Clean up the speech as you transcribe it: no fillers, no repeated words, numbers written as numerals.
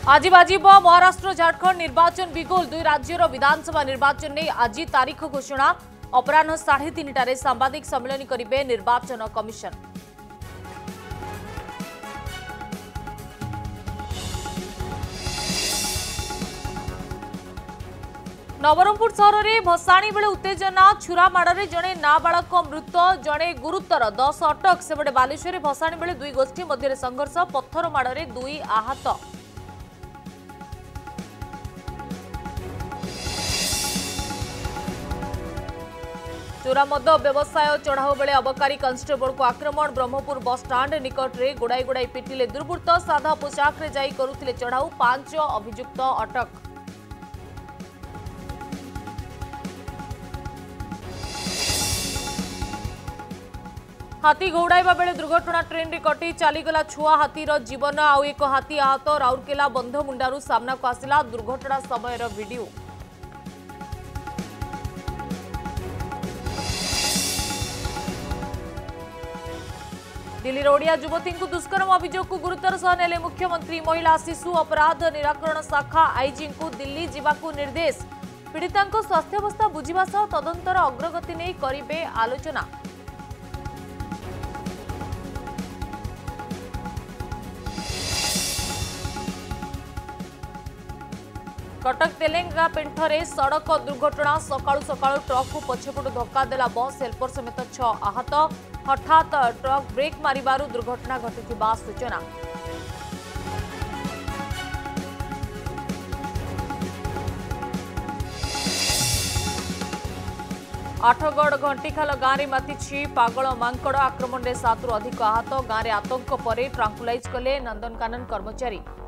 आज बाजिब महाराष्ट्र झारखंड निर्वाचन बिगुल दुई राज्यर विधानसभा निर्वाचन नहीं आज तारीख घोषणा अपराह 3:30 सांबादिक सम्मेलन करेंगे निर्वाचन कमिशन। नवरंगपुर सहर में भसाणी बेले उत्तेजना छुरा माड़े जड़े नाबालक मृत जड़े गुरुतर 10 अटक सेपटे बालेश्वर भसाणी बेले दुई गोष्ठी मध्य संघर्ष पत्थर माड़े दुई आहत। चोरा मद व्यवसाय चढ़ाऊ बेले अबकारी कन्स्टेबल को आक्रमण ब्रह्मपुर बस स्टाण्ड निकट में गुड़ाई गुड़ाई पिटिले दुर्बृत्त साधा पोशाक रे जाई करुथिले चढ़ाऊ 5 अभियुक्त अटक। हाथी घौड़ाइबा बेले दुर्घटना ट्रेन रे कटी चलीगला छुआ हाथीर जीवन आउ एक हाथी आहत राउरकेला बंधमुंडारू सामना को आसिला दुर्घटना समय वीडियो। दिल्ली ओडिया युवती को दुष्कर्म अभियोग को गुरुतर सह नेले मुख्यमंत्री महिला शिशु अपराध निराकरण शाखा आईजी को दिल्ली जीवाकू निर्देश पीड़िता स्वास्थ्यावस्था बुझा सह तदंतर अग्रगति नहीं करिबे आलोचना। कटक तेलेंगा पेंठरे सड़क दुर्घटना सकाळु सकाळु ट्रक को पछपटु धक्का देला बस हेल्पर समेत 6 आहत हठात ट्रक ब्रेक मारिबारु दुर्घटना घटिथिबा सूचना। आठगढ़ घंटीखाल गाँव में मातिछि पागल मांकड़ आक्रमण में 7 रु अधिक आहत गाँव में आतंक पर ट्रांकुलाइज कले नंदनकानन कर्मचारी।